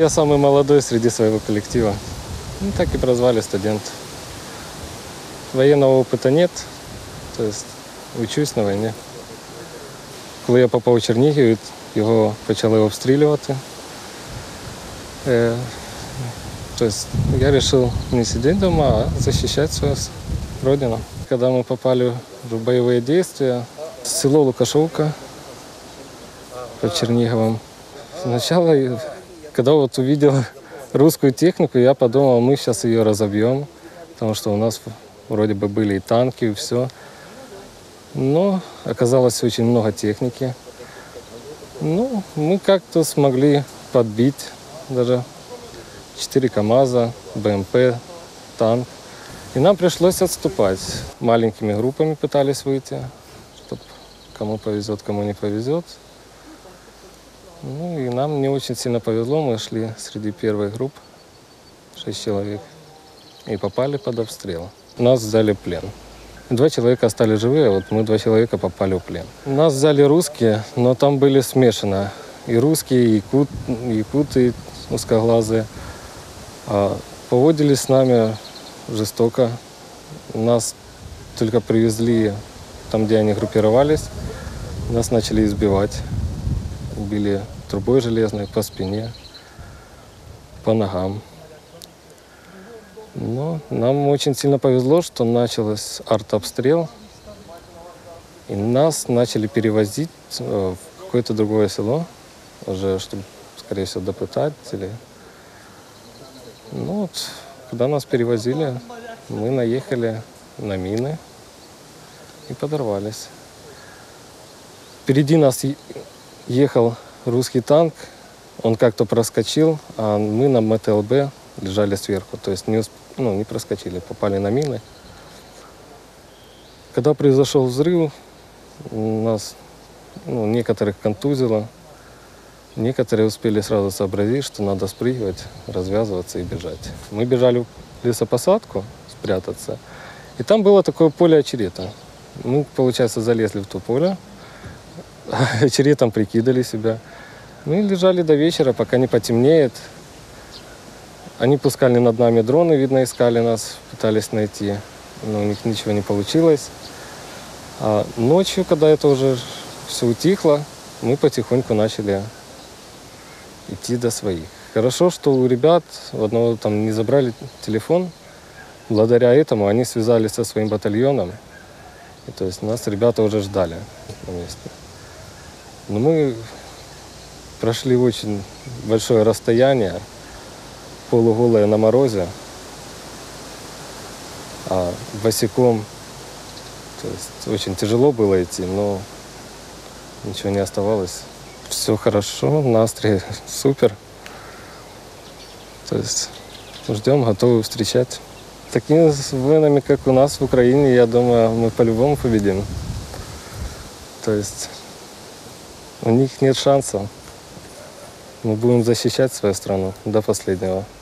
Я самый молодой среди своего коллектива. Ну, так и прозвали студент. Военного опыта нет, то есть учусь на війні. Коли я попав у Чернігів, його почали обстрілювати. То есть я решил не сидеть дома, а защищать свою родину. Когда мы попали в боевые действия, село Лукашовка под Черниговым. Сначала, когда вот увидел русскую технику, я подумал, мы сейчас ее разобьем, потому что у нас вроде бы были и танки, и все. Но оказалось очень много техники. Ну, мы как-то смогли подбить даже 4 КАМАЗа, БМП, танк. И нам пришлось отступать. Маленькими группами пытались выйти, чтобы кому повезет, кому не повезет. Ну и нам не очень сильно повезло, мы шли среди первых групп, 6 человек, и попали под обстрел. Нас взяли в плен. 2 человека остались живые, а вот мы 2 человека попали в плен. Нас взяли русские, но там были смешаны. И русские, и якуты узкоглазые. Поводились с нами жестоко. Нас только привезли там, где они группировались. Нас начали избивать. Били трубой железной по спине, по ногам. Но нам очень сильно повезло, что начался артобстрел. И нас начали перевозить в какое-то другое село, уже, чтобы, скорее всего, допытать. Ну вот, когда нас перевозили, мы наехали на мины и подорвались. Впереди нас ехал русский танк, он как-то проскочил, а мы на МТЛБ лежали сверху, то есть не проскочили, попали на мины. Когда произошел взрыв, нас некоторых контузило, некоторые успели сразу сообразить, что надо спрыгивать, развязываться и бежать. Мы бежали в лесопосадку, спрятаться, и там было такое поле очерета. Мы, получается, залезли в то поле, очеретом прикидали себя. Ну и лежали до вечера, пока не потемнеет. Они пускали над нами дроны, видно, искали нас, пытались найти. Но у них ничего не получилось. А ночью, когда это уже все утихло, мы потихоньку начали идти до своих. Хорошо, что у ребят у одного там не забрали телефон. Благодаря этому они связались со своим батальоном. И, то есть нас ребята уже ждали на месте. Но мы прошли очень большое расстояние, полуголые на морозе, а босиком. То есть очень тяжело было идти, но ничего не оставалось. Все хорошо, настрой супер. То есть ждем, готовы встречать. Такими воинами, как у нас в Украине, я думаю, мы по-любому победим. То есть у них нет шансов. Мы будем защищать свою страну до последнего.